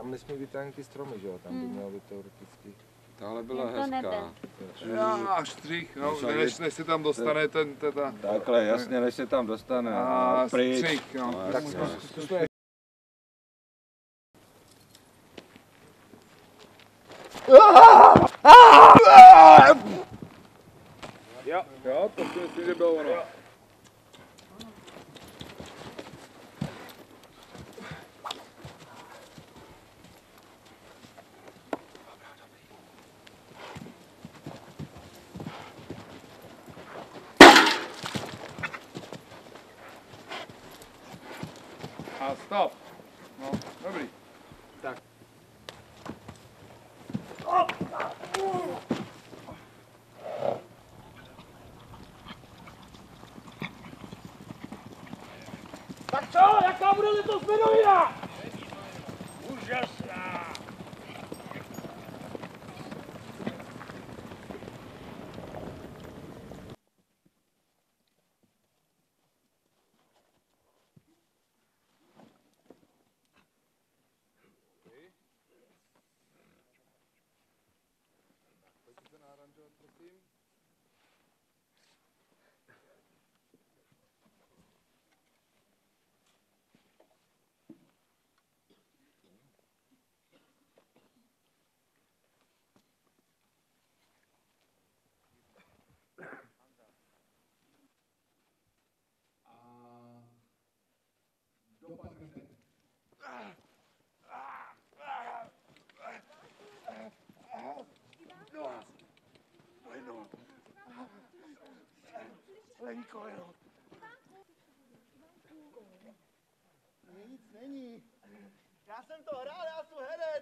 tam nesmí být ani ty stromy, že jo? Tam by mělo být teoreticky. Tahle byla hezká. Já, střih, no, než se tam dostane ten teda. Takhle, jasně, než se tam dostane. A pryč. Střih, no. No, Tak jasně. zkusme. Jo, to si myslím, že bylo ono. A stop. No, dobrý. Tak. Tak co? Jaká bude letos jmenovina? Úžasná! Pojďte naranžovat, prosím. Lenko, jo. Nic není. Já jsem to hrál, já jsem herec.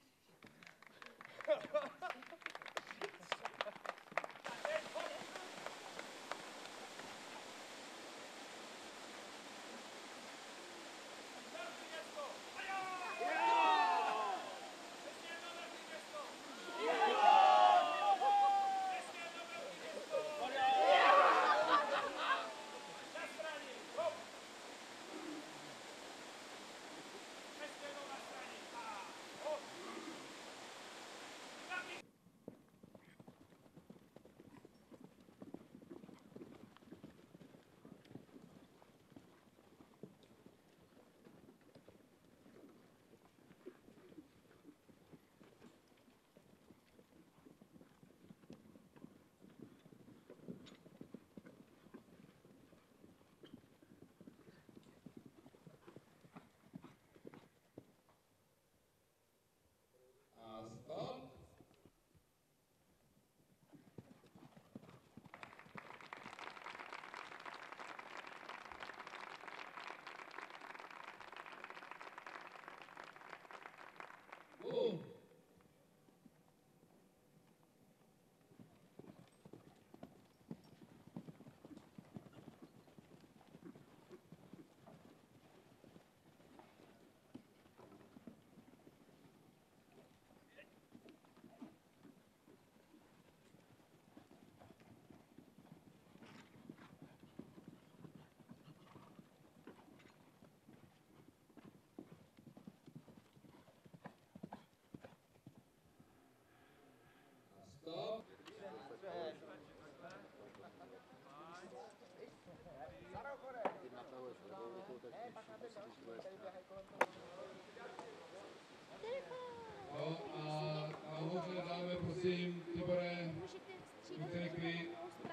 Nahoře dáme, prosím, Tibore, můžete klid.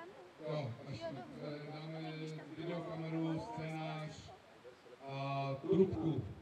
Jo, až dáme videokameru, scénář a trubku.